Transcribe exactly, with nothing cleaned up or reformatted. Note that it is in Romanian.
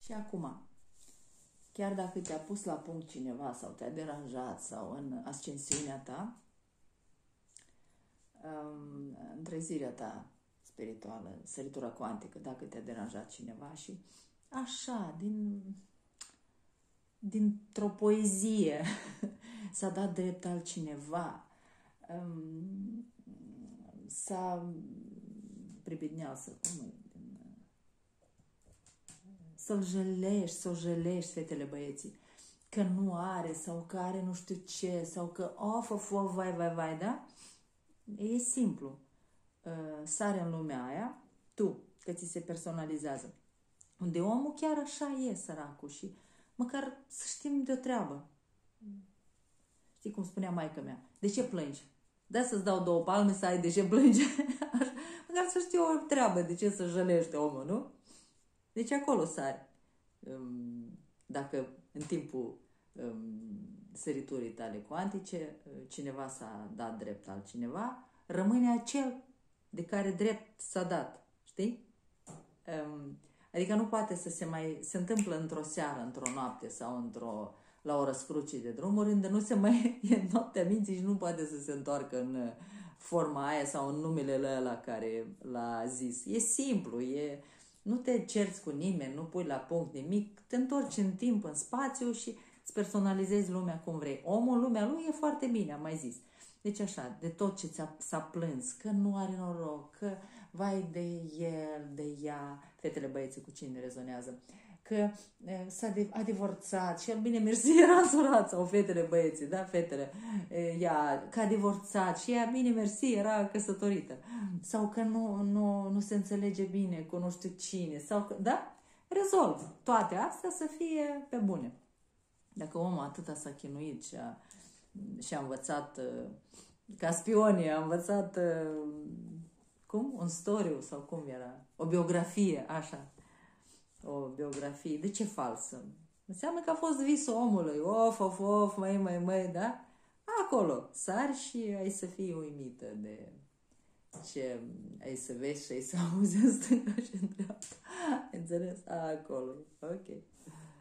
Și acum, chiar dacă te-a pus la punct cineva sau te-a deranjat sau în ascensiunea ta, în trezirea ta spirituală, săritura cuantică, dacă te-a deranjat cineva și așa, din, dintr-o poezie s-a dat drept altcineva, s-a pribidneasă, cum e? Să-l jălești, să o jălești, fetele băieții, că nu are sau că are nu știu ce sau că of, of, of, vai, vai, vai, da? E simplu. Sare în lumea aia, tu, că ți se personalizează. Unde omul chiar așa e, săracul, și măcar să știm de o treabă. Știi cum spunea maică mea? De ce plângi? Da, să-ți dau două palme să ai de ce plânge. Măcar să știu o treabă, de ce să jălește omul, nu? Deci acolo sari. Dacă în timpul săriturii tale cuantice cineva s-a dat drept altcineva, rămâne acel de care drept s-a dat. Știi? Adică nu poate să se mai... Se întâmplă într-o seară, într-o noapte sau într-o... la o răscruce de drumuri, unde nu se mai... e noaptea minții și nu poate să se întoarcă în forma aia sau în numele ăla care l-a zis. E simplu, e... Nu te cerți cu nimeni, nu pui la punct nimic, te întorci în timp, în spațiu și îți personalizezi lumea cum vrei. Omul, lumea lui e foarte bine, am mai zis. Deci așa, de tot ce s-a plâns, că nu are noroc, că vai de el, de ea, fetele băieții cu cine rezonează, că s-a a divorțat și el, bine, mersi, era însurat, sau fetele băieții, da, fetele, ea, că a divorțat și ea, bine, mersi, era căsătorită, sau că nu, nu, nu se înțelege bine cu nu știu cine, sau că, da, rezolv toate astea să fie pe bune. Dacă omul atâta s-a chinuit și a, și a învățat, ca spionii, a învățat, cum? Un storiu, sau cum era? O biografie, așa. O biografie. De ce falsă? Înseamnă că a fost visul omului. Of, of, of, măi, măi, măi, da? Acolo. Sari și ai să fii uimită de ce ai să vezi și ai să auzi în stânga și în dreapta. Înțeles? Acolo. Ok.